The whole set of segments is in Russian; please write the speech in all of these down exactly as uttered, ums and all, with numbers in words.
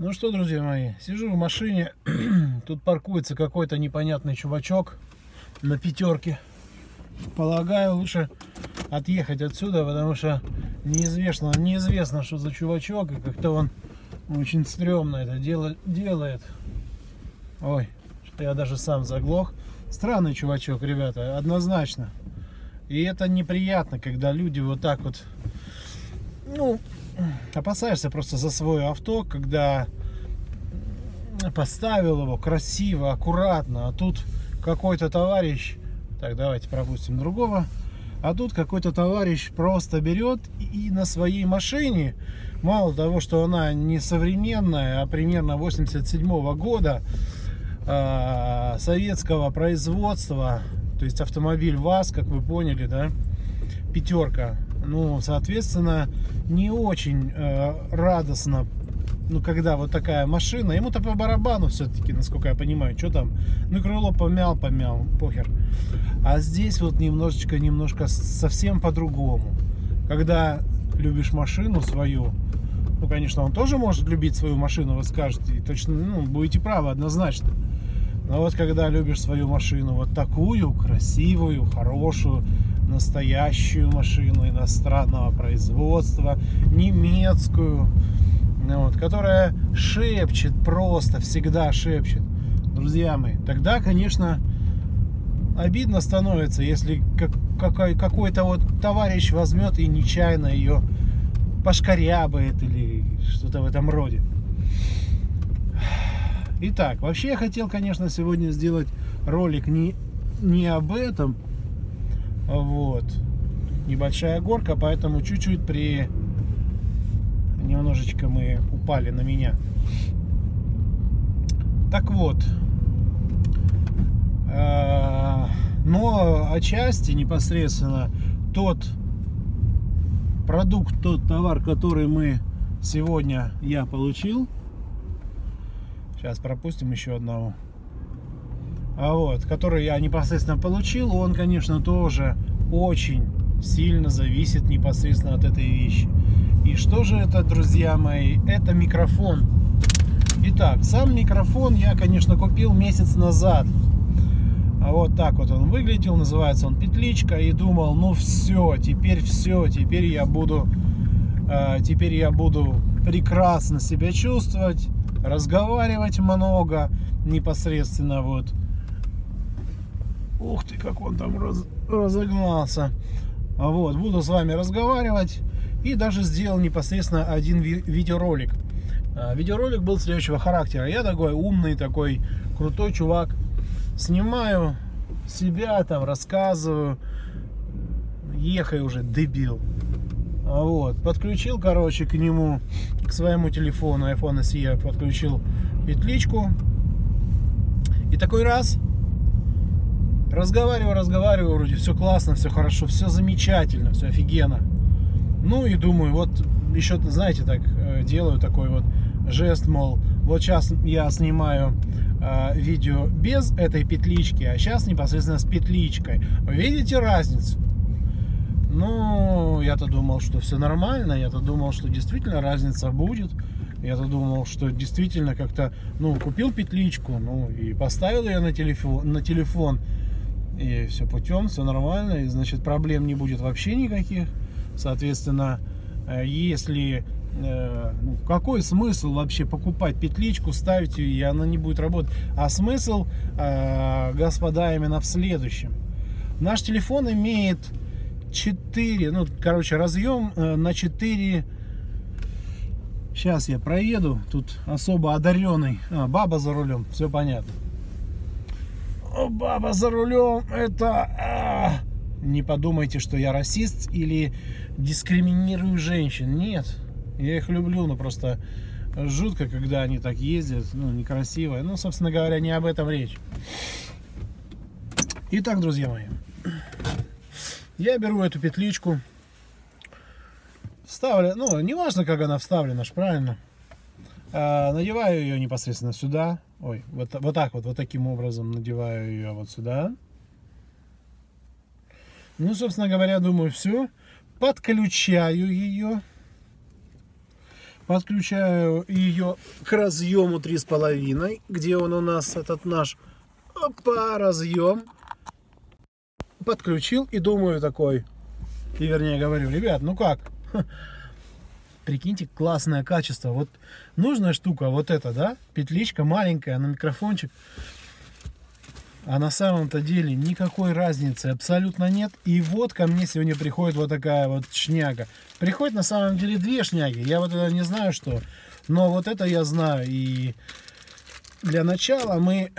Ну что, друзья мои, сижу в машине, тут паркуется какой-то непонятный чувачок на пятерке. Полагаю, лучше отъехать отсюда, потому что неизвестно, неизвестно, что за чувачок, и как-то он очень стрёмно это дело, делает. Ой, что я даже сам заглох. Странный чувачок, ребята, однозначно. И это неприятно, когда люди вот так вот, ну, опасаешься просто за свое авто, когда поставил его красиво, аккуратно, а тут какой-то товарищ, так, давайте пропустим другого, а тут какой-то товарищ просто берет и на своей машине, мало того, что она не современная, а примерно восемьдесят седьмого года, э, советского производства, то есть автомобиль ВАЗ, как вы поняли, да, пятерка. Ну, соответственно, не очень э, радостно, ну, когда вот такая машина. Ему-то по барабану все-таки, насколько я понимаю, что там. Ну, крыло помял, помял, похер. А здесь вот немножечко, немножко совсем по-другому. Когда любишь машину свою, ну, конечно, он тоже может любить свою машину, вы скажете, и точно, ну, будете правы, однозначно. Но вот когда любишь свою машину, вот такую красивую, хорошую, настоящую машину иностранного производства, немецкую, вот, которая шепчет, просто всегда шепчет, друзья мои, тогда, конечно, обидно становится, если как, какой-то вот товарищ возьмет и нечаянно ее пошкарябает или что-то в этом роде. Итак, вообще я хотел, конечно, сегодня сделать ролик не, не об этом. Вот. Небольшая горка, поэтому чуть-чуть при... Немножечко мы упали на меня. Так вот. Но отчасти непосредственно тот продукт, тот товар, который мы сегодня я получил. Сейчас пропустим еще одного. А вот, который я непосредственно получил, он, конечно, тоже очень сильно зависит непосредственно от этой вещи. И что же это, друзья мои? Это микрофон. Итак, сам микрофон я, конечно, купил месяц назад. А вот так вот он выглядел, называется он петличка. И думал, ну все, теперь все, теперь я буду, э, теперь я буду прекрасно себя чувствовать, разговаривать много, непосредственно вот. Ух ты, как он там раз, разогнался. А вот, буду с вами разговаривать. И даже сделал непосредственно один ви видеоролик. А, видеоролик был следующего характера. Я такой умный, такой крутой чувак. Снимаю себя, там рассказываю. Ехай уже, дебил. А вот, подключил, короче, к нему, к своему телефону, айфон эс и, я подключил петличку. И такой раз... Разговариваю, разговариваю, вроде все классно, все хорошо, все замечательно, все офигенно. Ну и думаю, вот еще, знаете, так делаю такой вот жест, мол, вот сейчас я снимаю э, видео без этой петлички, а сейчас непосредственно с петличкой. Вы видите разницу? Ну, я-то думал, что все нормально, я-то думал, что действительно разница будет. Я-то думал, что действительно как-то, ну, купил петличку, ну, и поставил ее на телефон, на телефон. И все путем, все нормально, и значит проблем не будет вообще никаких. Соответственно, если э, ну, какой смысл вообще покупать петличку, ставить ее, и она не будет работать. А смысл, э, господа, именно в следующем. Наш телефон имеет четыре, ну, короче, разъем э, на четыре. Сейчас я проеду. Тут особо одаренный. А, баба за рулем, все понятно. О, баба за рулем, это... А, не подумайте, что я расист или дискриминирую женщин. Нет, я их люблю, но просто жутко, когда они так ездят, ну, некрасиво. Ну, собственно говоря, не об этом речь. Итак, друзья мои, я беру эту петличку, вставлю, ну, неважно, как она вставлена, ж правильно. А, надеваю ее непосредственно сюда. Ой, вот, вот так вот, вот таким образом надеваю ее вот сюда. Ну, собственно говоря, думаю, все. Подключаю ее. Подключаю ее к разъему три с половиной. Где он у нас, этот наш? Опа, разъем. Подключил и думаю такой. И вернее говорю, ребят, ну как? Прикиньте, классное качество. Вот нужная штука, вот эта, да? Петличка маленькая на микрофончик. А на самом-то деле никакой разницы абсолютно нет. И вот ко мне сегодня приходит вот такая вот шняга. Приходит на самом деле две шняги. Я вот это не знаю что. Но вот это я знаю. И для начала мы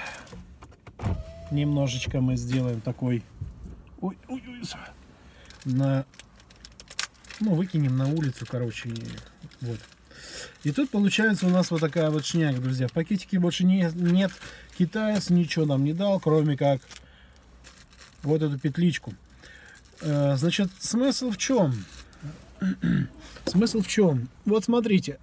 немножечко мы сделаем такой... Ой, ой, ой. На... Ну, выкинем на улицу, короче. Вот. И тут получается у нас вот такая вот шняга, друзья. В пакетике больше не, нет. Китаец ничего нам не дал, кроме как вот эту петличку. Значит, смысл в чем? Смысл в чем? Вот смотрите.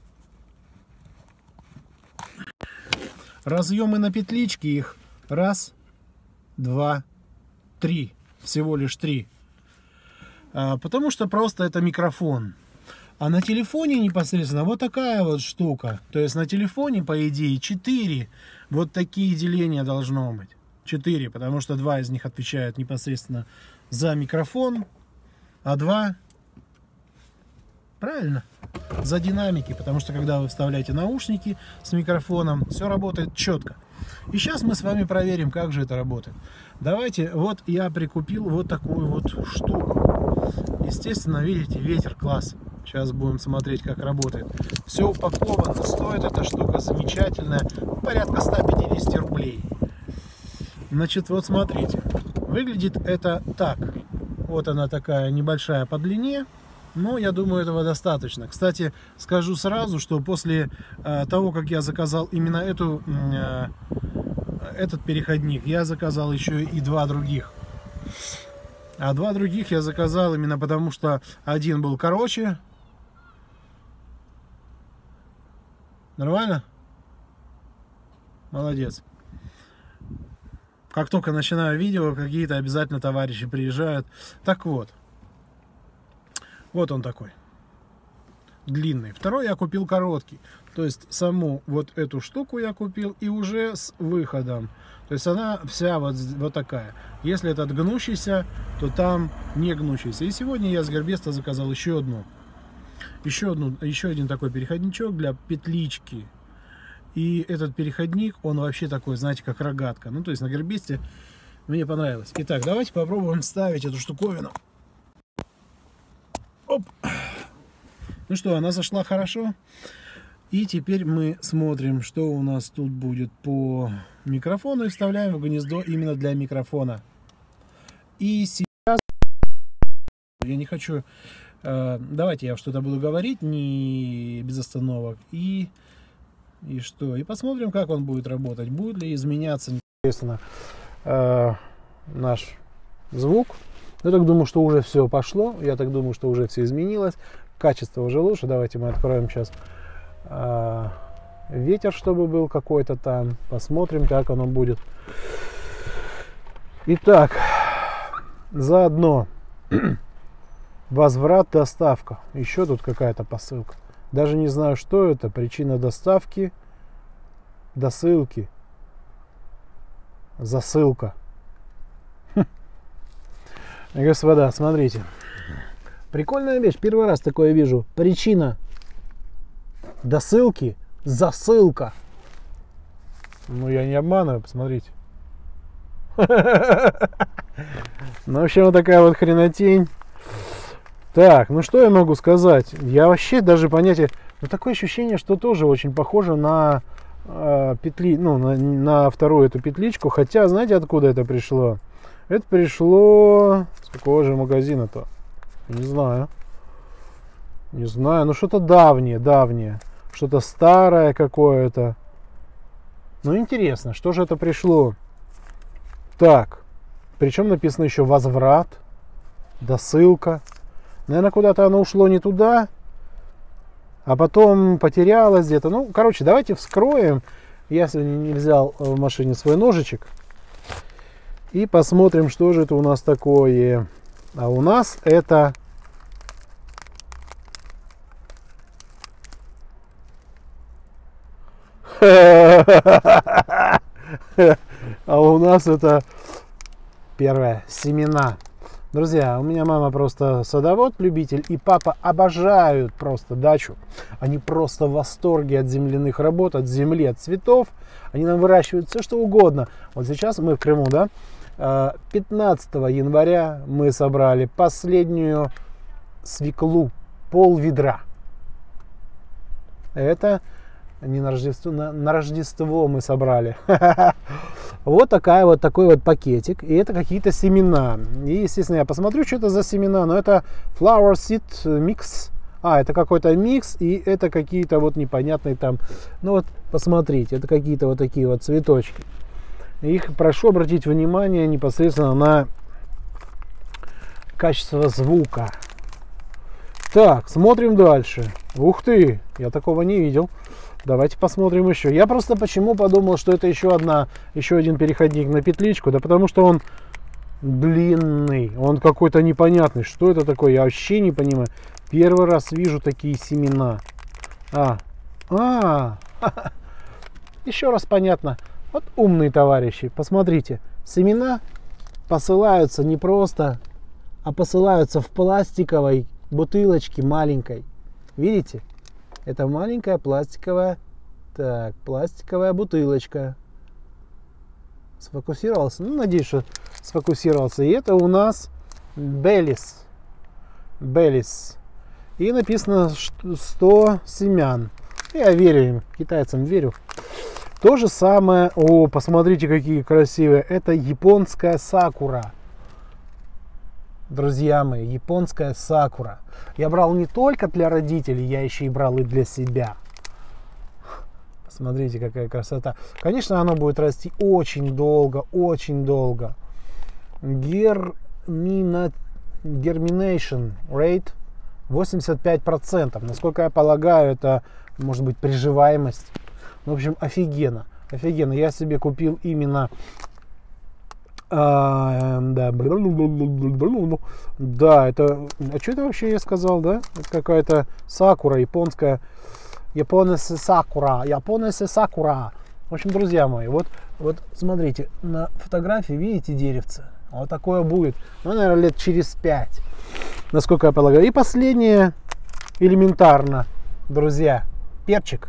Разъемы на петличке их раз, два, три. Всего лишь три. Потому что просто это микрофон. А на телефоне непосредственно вот такая вот штука. То есть на телефоне, по идее, четыре вот такие деления должно быть. четыре, потому что два из них отвечают непосредственно за микрофон, а два, правильно, за динамики. Потому что когда вы вставляете наушники с микрофоном, все работает четко. И сейчас мы с вами проверим, как же это работает. Давайте, вот я прикупил вот такую вот штуку. Естественно, видите, ветер, класс. Сейчас будем смотреть, как работает. Все упаковано, стоит эта штука замечательная, порядка ста пятидесяти рублей. Значит, вот смотрите, выглядит это так. Вот она такая небольшая по длине, но я думаю, этого достаточно. Кстати, скажу сразу, что после э, того, как я заказал именно эту, э, этот переходник, я заказал еще и два других. А два других я заказал именно потому, что один был короче. Нормально? Молодец. Как только начинаю видео, какие-то обязательно товарищи приезжают. Так вот. Вот он такой. Длинный. Второй я купил короткий. То есть саму вот эту штуку я купил и уже с выходом. То есть она вся вот, вот такая. Если этот гнущийся, то там не гнущийся. И сегодня я с Gearbest заказал еще одну. Еще, одну, еще один такой переходничок для петлички. И этот переходник, он вообще такой, знаете, как рогатка. Ну, то есть на Gearbest мне понравилось. Итак, давайте попробуем вставить эту штуковину. Оп. Ну что, она зашла хорошо. И теперь мы смотрим, что у нас тут будет по микрофону. И вставляем в гнездо именно для микрофона. И сейчас... Я не хочу... Давайте я что-то буду говорить, не без остановок. И, и что? И посмотрим, как он будет работать. Будет ли изменяться непосредственно э, наш звук. Я так думаю, что уже все пошло. Я так думаю, что уже все изменилось. Качество уже лучше. Давайте мы откроем сейчас э, ветер, чтобы был какой-то там. Посмотрим, как оно будет. Итак, заодно... Возврат, доставка. Еще тут какая-то посылка. Даже не знаю, что это. Причина доставки. Досылки. Засылка. Хм. Господа, смотрите. Прикольная вещь. Первый раз такое вижу. Причина досылки. Засылка. Ну, я не обманываю. Посмотрите. Ну, в общем, вот такая вот хренотень. Так, ну что я могу сказать? Я вообще даже понятие... Ну, такое ощущение, что тоже очень похоже на э, петли... Ну, на, на вторую эту петличку. Хотя, знаете, откуда это пришло? Это пришло... С какого же магазина-то? Не знаю. Не знаю. Ну, что-то давнее, давнее. Что-то старое какое-то. Ну, интересно, что же это пришло? Так. Причем написано еще возврат. Досылка. Наверное, куда-то оно ушло не туда, а потом потерялось где-то. Ну, короче, давайте вскроем. Я сегодня не взял в машине свой ножичек. И посмотрим, что же это у нас такое. А у нас это А у нас это первое, семена. Друзья, у меня мама просто садовод, любитель, и папа обожают просто дачу. Они просто в восторге от земляных работ, от земли, от цветов. Они нам выращивают все, что угодно. Вот сейчас мы в Крыму, да? пятнадцатого января мы собрали последнюю свеклу, пол ведра. Это не на Рождество, на, на Рождество мы собрали. Вот такая вот такой вот пакетик, и это какие-то семена. И, естественно, я посмотрю, что это за семена, но это Flower Seed Mix. А, это какой-то микс, и это какие-то вот непонятные там, ну вот, посмотрите, это какие-то вот такие вот цветочки. Их прошу обратить внимание непосредственно на качество звука. Так, смотрим дальше. Ух ты, я такого не видел. Давайте посмотрим еще. Я просто почему подумал, что это еще одна, еще один переходник на петличку, да потому что он длинный, он какой-то непонятный. Что это такое? Я вообще не понимаю. Первый раз вижу такие семена. А, а, еще раз понятно. Вот умные товарищи, посмотрите, семена посылаются не просто, а посылаются в пластиковой бутылочке маленькой. Видите? Это маленькая пластиковая, так, пластиковая бутылочка. Сфокусировался? Ну, надеюсь, что сфокусировался. И это у нас Белис. Белис. И написано сто семян. Я верю им, китайцам верю. То же самое, о, посмотрите, какие красивые. Это японская сакура. Друзья мои, японская сакура. Я брал не только для родителей, я еще и брал и для себя. Посмотрите, какая красота. Конечно, оно будет расти очень долго, очень долго. Germina... Germination rate восемьдесят пять процентов. Насколько я полагаю, это может быть приживаемость. В общем, офигенно. Офигенно. Я себе купил именно... А, да, да, это... А что это вообще я сказал, да? Это какая-то сакура, японская. Японесы сакура. Японесы сакура. В общем, друзья мои, вот, вот смотрите, на фотографии видите деревце? Вот такое будет. Ну, наверное, лет через пять. Насколько я полагаю. И последнее, элементарно, друзья, перчик.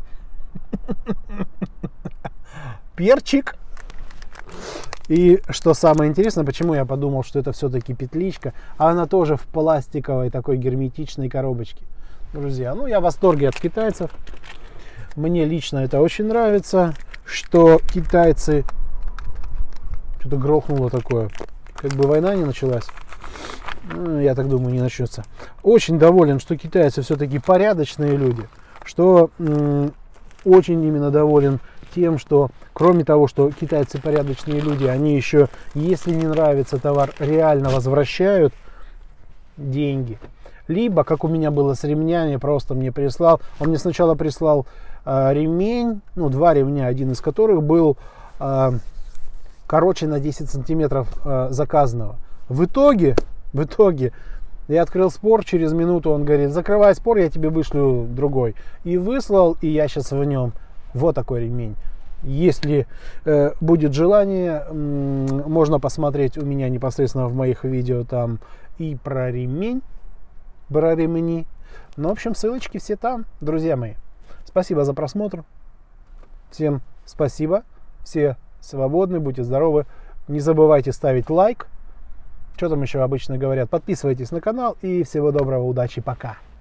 Перчик. И что самое интересное, почему я подумал, что это все-таки петличка, а она тоже в пластиковой такой герметичной коробочке. Друзья, ну я в восторге от китайцев. Мне лично это очень нравится, что китайцы... Что-то грохнуло такое. Как бы война не началась. Ну, я так думаю, не начнется. Очень доволен, что китайцы все-таки порядочные люди. Что м- очень именно доволен тем, что кроме того, что китайцы порядочные люди, они еще, если не нравится товар, реально возвращают деньги. Либо, как у меня было с ремнями, просто мне прислал, он мне сначала прислал э, ремень, ну, два ремня, один из которых был э, короче на десять сантиметров э, заказанного. В итоге, в итоге, я открыл спор, через минуту он говорит, закрывай спор, я тебе вышлю другой. И выслал, и я сейчас в нем. Вот такой ремень. Если э, будет желание, м- можно посмотреть у меня непосредственно в моих видео там и про ремень, про ремни. Ну, в общем, ссылочки все там, друзья мои. Спасибо за просмотр. Всем спасибо. Все свободны, будьте здоровы. Не забывайте ставить лайк. Что там еще обычно говорят? Подписывайтесь на канал и всего доброго, удачи, пока.